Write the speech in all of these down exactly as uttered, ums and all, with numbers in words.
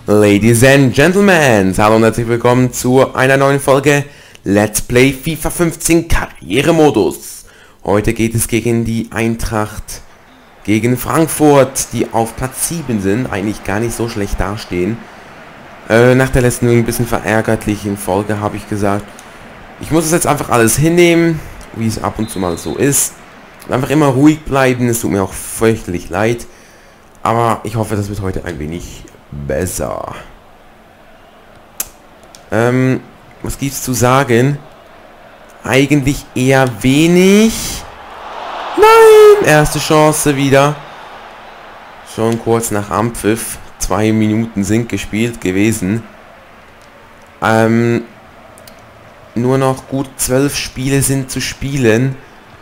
Ladies and Gentlemen, hallo und herzlich willkommen zu einer neuen Folge Let's Play FIFA fünfzehn Karrieremodus. Heute geht es gegen die Eintracht, gegen Frankfurt, die auf Platz sieben sind, eigentlich gar nicht so schlecht dastehen. Äh, nach der letzten ein bisschen verärgerlichen Folge habe ich gesagt, ich muss es jetzt einfach alles hinnehmen, wie es ab und zu mal so ist. Und einfach immer ruhig bleiben, es tut mir auch fürchterlich leid. Aber ich hoffe, das wird heute ein wenig besser. Ähm, was gibt's zu sagen? Eigentlich eher wenig. Nein! Erste Chance wieder. Schon kurz nach Anpfiff. Zwei Minuten sind gespielt gewesen. Ähm, nur noch gut zwölf Spiele sind zu spielen.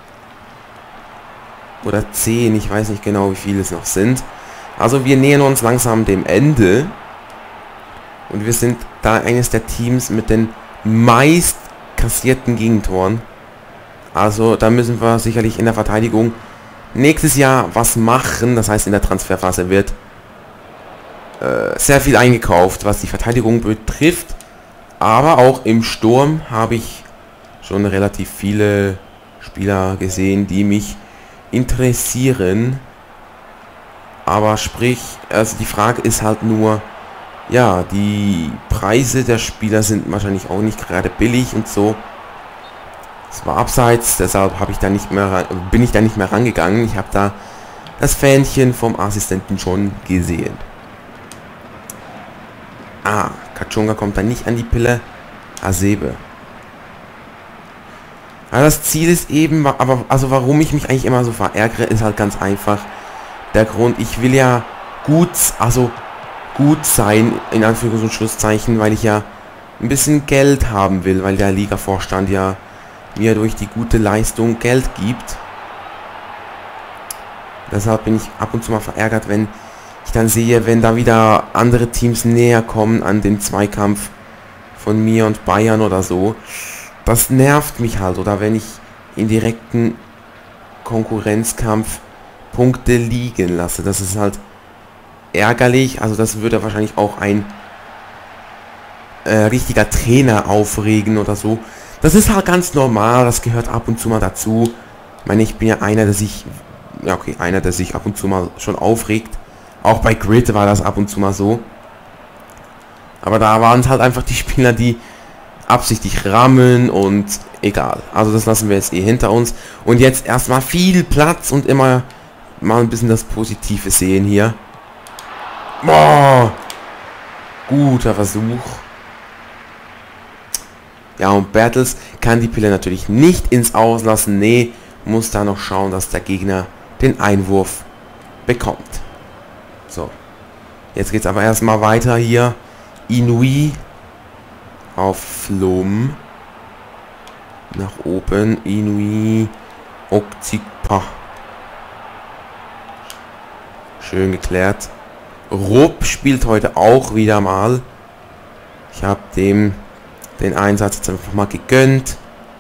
Oder zehn, ich weiß nicht genau, wie viele es noch sind. Also wir nähern uns langsam dem Ende. Und wir sind da eines der Teams mit den meist kassierten Gegentoren. Also da müssen wir sicherlich in der Verteidigung nächstes Jahr was machen. Das heißt, in der Transferphase wird äh, sehr viel eingekauft, was die Verteidigung betrifft. Aber auch im Sturm habe ich schon relativ viele Spieler gesehen, die mich interessieren. Aber sprich, also die Frage ist halt nur, ja, die Preise der Spieler sind wahrscheinlich auch nicht gerade billig und so. Es war abseits, deshalb habe ich da nicht mehr, bin ich da nicht mehr rangegangen. Ich habe da das Fähnchen vom Assistenten schon gesehen. Ah, Kachunga kommt da nicht an die Pille. Hasebe. Aber das Ziel ist eben, aber also warum ich mich eigentlich immer so verärgere, ist halt ganz einfach. Der Grund, ich will ja gut, also gut sein, in Anführungs- und Schlusszeichen, weil ich ja ein bisschen Geld haben will, weil der Liga-Vorstand ja mir durch die gute Leistung Geld gibt. Deshalb bin ich ab und zu mal verärgert, wenn ich dann sehe, wenn da wieder andere Teams näher kommen an den Zweikampf von mir und Bayern oder so. Das nervt mich halt, oder wenn ich in direkten Konkurrenzkampf Punkte liegen lasse. Das ist halt ärgerlich. Also das würde wahrscheinlich auch ein äh, richtiger Trainer aufregen oder so. Das ist halt ganz normal. Das gehört ab und zu mal dazu. Ich meine, ich bin ja einer, der sich, ja okay, einer, der sich ab und zu mal schon aufregt. Auch bei Grid war das ab und zu mal so. Aber da waren es halt einfach die Spieler, die absichtlich rammeln und egal. Also das lassen wir jetzt eh hinter uns. Und jetzt erstmal viel Platz und immer mal ein bisschen das Positive sehen hier. Boah! Guter Versuch. Ja, und Bertels kann die Pille natürlich nicht ins Auslassen. Nee, muss da noch schauen, dass der Gegner den Einwurf bekommt. So. Jetzt geht es aber erstmal weiter hier. Inui auf Flum. Nach oben. Inui. Okzipa. Schön geklärt. Rupp spielt heute auch wieder mal. Ich habe dem den Einsatz jetzt einfach mal gegönnt.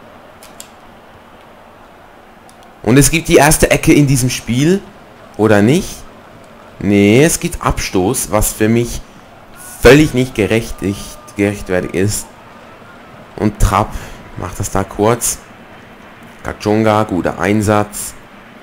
Und es gibt die erste Ecke in diesem Spiel. Oder nicht? Nee, es gibt Abstoß, was für mich völlig nicht gerechtfertigt gerechtfertigt ist. Und Trapp macht das da kurz. Kachunga, guter Einsatz.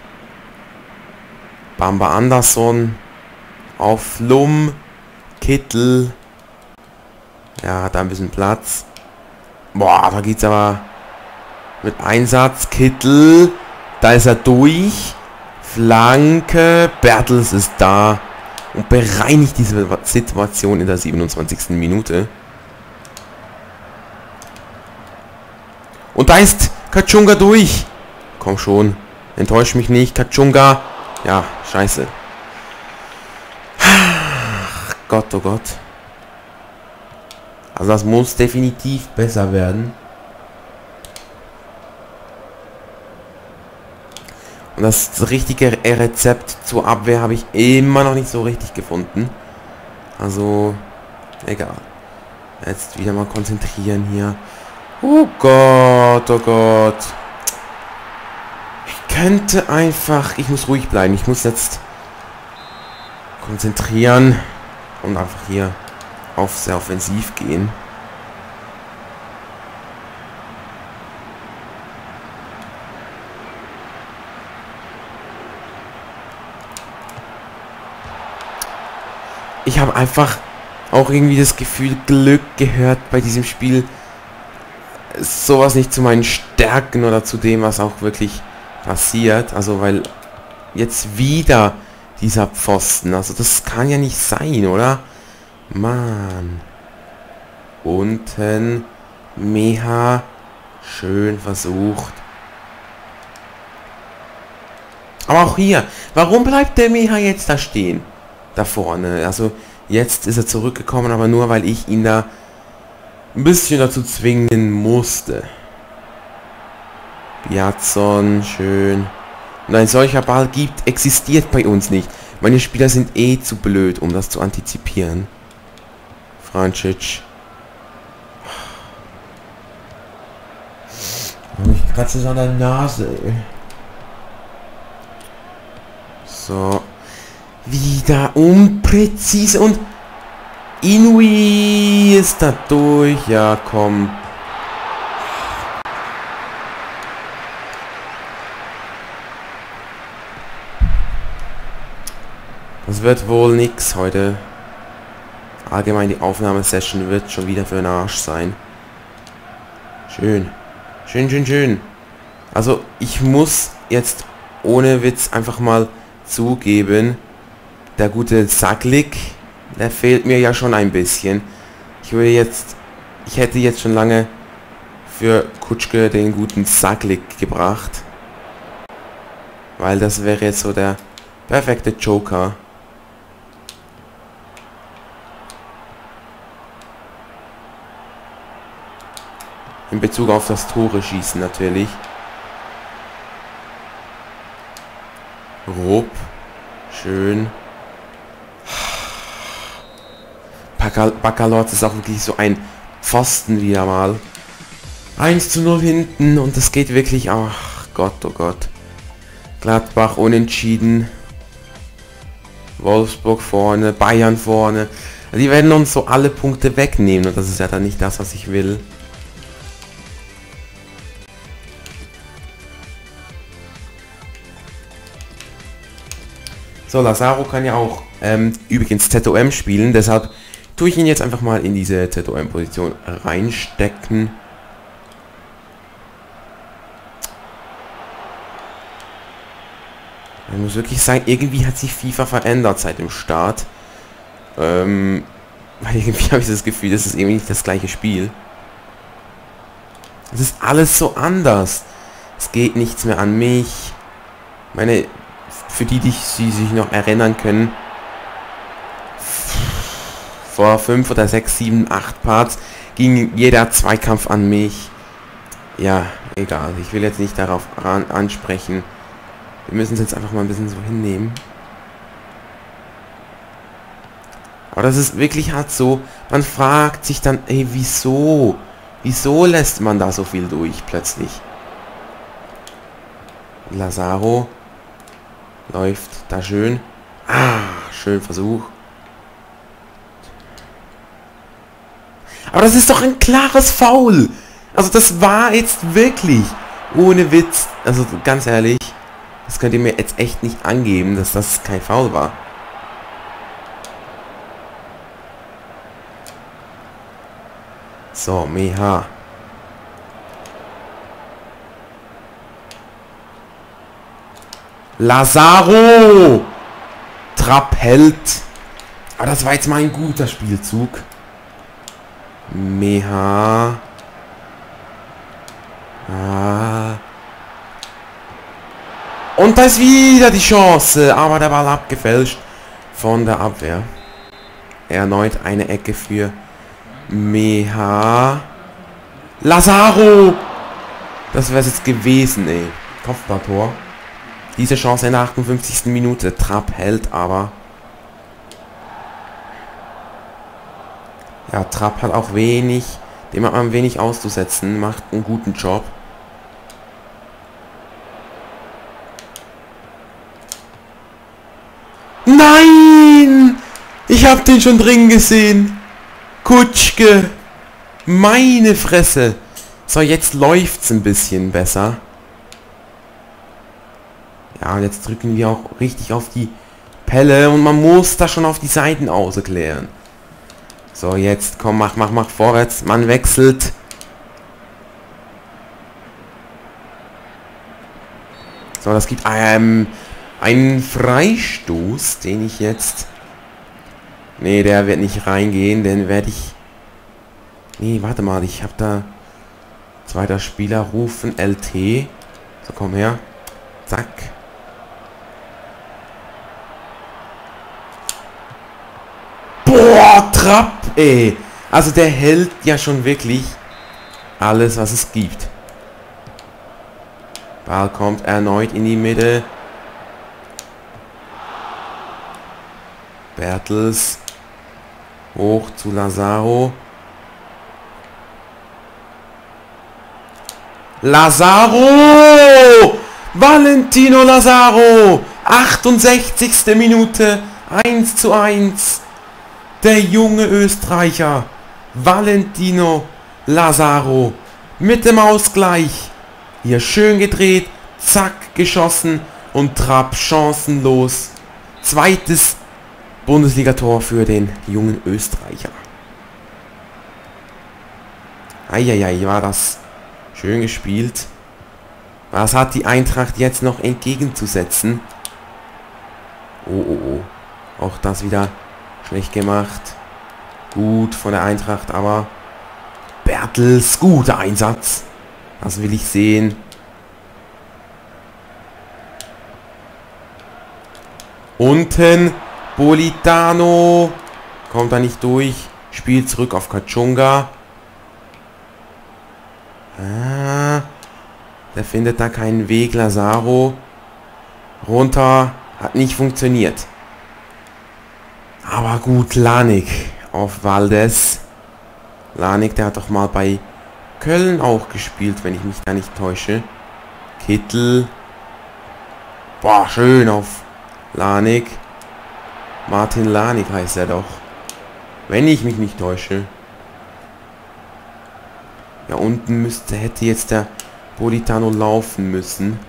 Bamba Anderson auf Flum. Kittel. Ja, hat da ein bisschen Platz. Boah, da geht's aber mit Einsatz. Kittel. Da ist er durch. Flanke. Bertels ist da. Und bereinigt diese Situation in der siebenundzwanzigsten Minute. Und da ist Kachunga durch. Komm schon. Enttäusch mich nicht. Kachunga. Ja, scheiße. Ach, Gott, oh Gott. Also das muss definitiv besser werden. Und das richtige Rezept zur Abwehr habe ich immer noch nicht so richtig gefunden. Also, egal. Jetzt wieder mal konzentrieren hier. Oh Gott, oh Gott. Ich könnte einfach... Ich muss ruhig bleiben. Ich muss jetzt konzentrieren. Und einfach hier auf sehr offensiv gehen. Ich habe einfach auch irgendwie das Gefühl, Glück gehört bei diesem Spiel sowas nicht zu meinen Stärken oder zu dem, was auch wirklich passiert. Also, weil jetzt wieder dieser Pfosten, also das kann ja nicht sein, oder? Mann. Unten. Meha. Schön versucht. Aber auch hier. Warum bleibt der Meha jetzt da stehen? Da vorne. Also jetzt ist er zurückgekommen, aber nur weil ich ihn da ein bisschen dazu zwingen musste. Biazon, schön. Und ein solcher Ball gibt, existiert bei uns nicht. Meine Spieler sind eh zu blöd, um das zu antizipieren. Francic. Ich kratze es an der Nase. So. Wieder unpräzise und Inui ist da durch. Ja, komm. Das wird wohl nix heute. Allgemein die Aufnahmesession wird schon wieder für den Arsch sein. Schön. Schön, schön, schön. Also ich muss jetzt ohne Witz einfach mal zugeben, der gute Saglik, der fehlt mir ja schon ein bisschen. Ich würde jetzt, ich hätte jetzt schon lange für Kutschke den guten Saglik gebracht. Weil das wäre jetzt so der perfekte Joker. In Bezug auf das Tore schießen natürlich. Rupp. Schön. Baccalords ist auch wirklich so ein Pfosten wieder mal. eins zu null hinten und es geht wirklich... Ach Gott, oh Gott. Gladbach unentschieden. Wolfsburg vorne. Bayern vorne. Die werden uns so alle Punkte wegnehmen und das ist ja dann nicht das, was ich will. So, Lazaro kann ja auch ähm, übrigens Z O M spielen, deshalb tue ich ihn jetzt einfach mal in diese Z O M-Position reinstecken. Ich muss wirklich sagen, irgendwie hat sich FIFA verändert seit dem Start. Ähm, weil irgendwie habe ich das Gefühl, das ist irgendwie nicht das gleiche Spiel. Es ist alles so anders. Es geht nichts mehr an mich. Meine... Für die, die sie sich noch erinnern können, vor fünf oder sechs, sieben, acht Parts ging jeder Zweikampf an mich. Ja, egal. Ich will jetzt nicht darauf an ansprechen. Wir müssen es jetzt einfach mal ein bisschen so hinnehmen. Aber das ist wirklich halt so, man fragt sich dann, ey, wieso? Wieso lässt man da so viel durch plötzlich? Lazaro. Läuft da schön. Ah, schön Versuch. Aber das ist doch ein klares Foul. Also das war jetzt wirklich ohne Witz. Also ganz ehrlich, das könnt ihr mir jetzt echt nicht angeben, dass das kein Foul war. So, Meha. Lazaro! Trapp hält. Aber das war jetzt mal ein guter Spielzug. Meha. Ah. Und da ist wieder die Chance. Aber der Ball abgefälscht von der Abwehr. Erneut eine Ecke für Meha. Lazaro! Das wäre es jetzt gewesen, ey. Kopfballtor. Diese Chance in der achtundfünfzigsten Minute. Trapp hält aber. Ja, Trapp hat auch wenig, dem hat man wenig auszusetzen. Macht einen guten Job. Nein! Ich habe den schon drin gesehen. Kutschke! Meine Fresse! So, jetzt läuft's ein bisschen besser. Ja, und jetzt drücken wir auch richtig auf die Pelle und man muss da schon auf die Seiten auserklären. So, jetzt komm, mach, mach, mach vorwärts. Man wechselt. So, das gibt ähm, einen Freistoß, den ich jetzt... Nee, der wird nicht reingehen, den werde ich... Nee, warte mal, ich habe da... Zweiter Spieler rufen, L T. So, komm her. Zack. Boah, Trapp, ey. Also der hält ja schon wirklich alles, was es gibt. Ball kommt erneut in die Mitte. Bertels. Hoch zu Lazaro. Lazaro! Valentino Lazaro! achtundsechzigste Minute. eins zu eins. Der junge Österreicher. Valentino Lazaro. Mit dem Ausgleich. Hier schön gedreht. Zack, geschossen. Und Trapp chancenlos. Zweites Bundesligator für den jungen Österreicher. Eieiei, war das schön gespielt. Was hat die Eintracht jetzt noch entgegenzusetzen? Oh, oh, oh. Auch das wieder schlecht gemacht. Gut von der Eintracht, aber Bertels, guter Einsatz. Das will ich sehen. Unten Politano. Kommt da nicht durch. Spielt zurück auf Kachunga. Ah, der findet da keinen Weg. Lazaro. Runter. Hat nicht funktioniert. Aber gut, Lanik auf Valdes. Lanik, der hat doch mal bei Köln auch gespielt, wenn ich mich da nicht täusche. Kittel. Boah, schön auf Lanik. Martin Lanik heißt er doch. Wenn ich mich nicht täusche. Ja, unten müsste, hätte jetzt der Politano laufen müssen.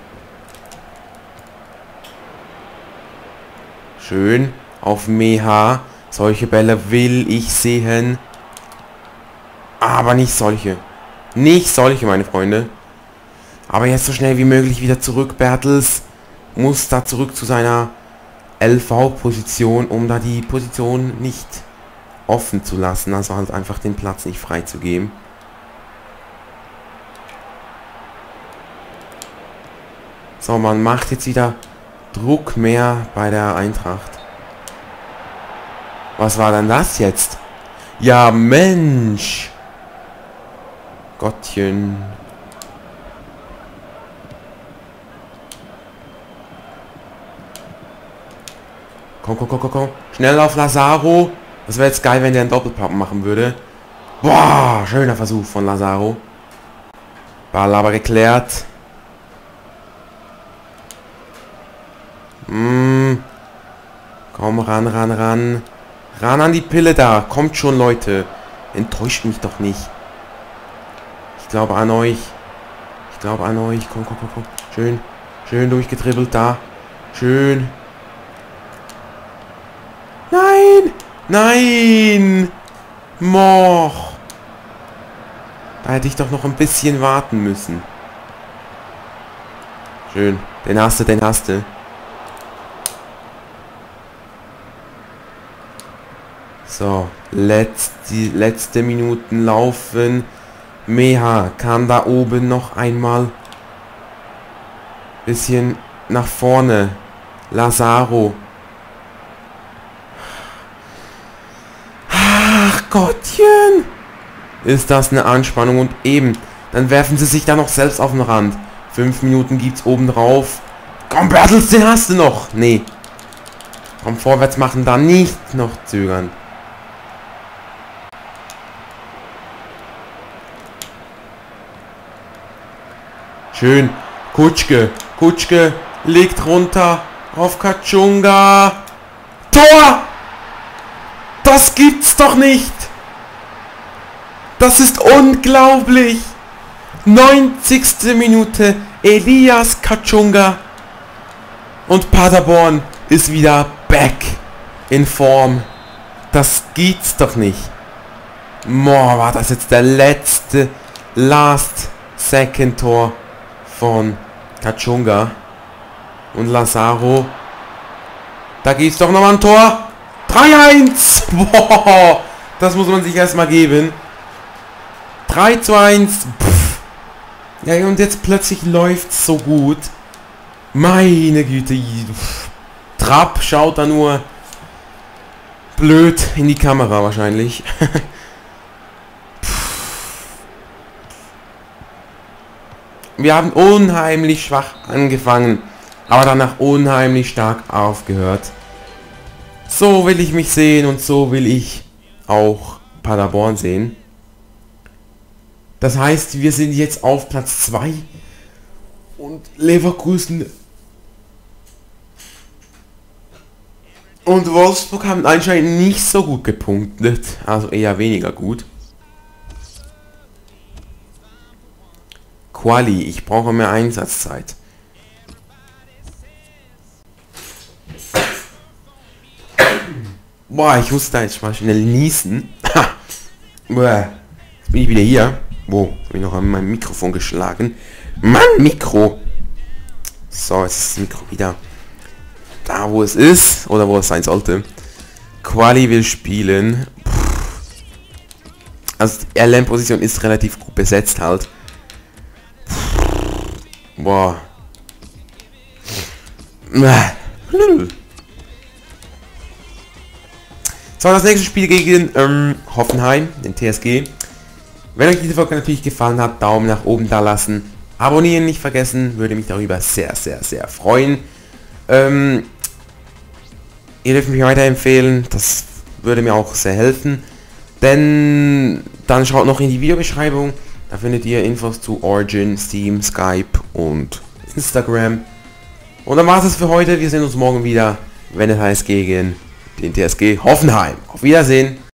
Schön. Auf Meha. Solche Bälle will ich sehen. Aber nicht solche. Nicht solche, meine Freunde. Aber jetzt so schnell wie möglich wieder zurück. Bertels muss da zurück zu seiner L V-Position, um da die Position nicht offen zu lassen. Also halt einfach den Platz nicht freizugeben. So, man macht jetzt wieder Druck mehr bei der Eintracht. Was war denn das jetzt? Ja, Mensch. Gottchen. Komm, komm, komm, komm, komm. Schnell auf Lazaro. Das wäre jetzt geil, wenn der einen Doppelpappen machen würde. Boah, schöner Versuch von Lazaro. Ball aber geklärt. Mm. Komm, ran, ran, ran. Ran an die Pille da. Kommt schon, Leute. Enttäuscht mich doch nicht. Ich glaube an euch. Ich glaube an euch. Komm, komm, komm, komm. Schön. Schön durchgetribbelt da. Schön. Nein! Nein! Moch! Da hätte ich doch noch ein bisschen warten müssen. Schön. Den hast du, den hast du. So, letzt, die letzte Minuten laufen. Meha kann da oben noch einmal bisschen nach vorne. Lazaro. Ach Gottchen. Ist das eine Anspannung und eben, dann werfen sie sich da noch selbst auf den Rand. Fünf Minuten gibt's oben drauf. Komm, Bertels, den hast du noch. Nee. Komm, vorwärts machen, da nicht noch zögern. Schön. Kutschke. Kutschke legt runter auf Kachunga. Tor! Das gibt's doch nicht! Das ist unglaublich. neunzigste Minute. Elias Kachunga. Und Paderborn ist wieder back in Form. Das geht's doch nicht. Boah, war das jetzt der letzte Last-Second-Tor von Kachunga. Und Lazaro. Da gibt's doch nochmal ein Tor. drei eins. Boah, das muss man sich erstmal geben. drei zu eins. Pff. Ja, und jetzt plötzlich läuft's so gut. Meine Güte. Pff. Trapp schaut da nur blöd in die Kamera wahrscheinlich. Wir haben unheimlich schwach angefangen, aber danach unheimlich stark aufgehört. So will ich mich sehen und so will ich auch Paderborn sehen. Das heißt, wir sind jetzt auf Platz zwei und Leverkusen und Wolfsburg haben anscheinend nicht so gut gepunktet, also eher weniger gut. Quali, ich brauche mehr Einsatzzeit. Boah, ich muss da jetzt mal schnell niesen. Boah, jetzt bin ich wieder hier. Wo? Habe ich noch an meinem Mikrofon geschlagen. Mann, Mikro! So, jetzt ist das Mikro wieder da, wo es ist. Oder wo es sein sollte. Quali will spielen. Puh. Also die L M-Position ist relativ gut besetzt halt. Boah. So, das nächste Spiel gegen ähm, Hoffenheim, den T S G. Wenn euch diese Folge natürlich gefallen hat, Daumen nach oben da lassen. Abonnieren nicht vergessen, würde mich darüber sehr, sehr, sehr freuen. Ähm, ihr dürft mich weiterempfehlen, das würde mir auch sehr helfen. Denn dann schaut noch in die Videobeschreibung. Da findet ihr Infos zu Origin, Steam, Skype und Instagram. Und dann war es für heute. Wir sehen uns morgen wieder, wenn es heißt gegen den T S G Hoffenheim. Auf Wiedersehen.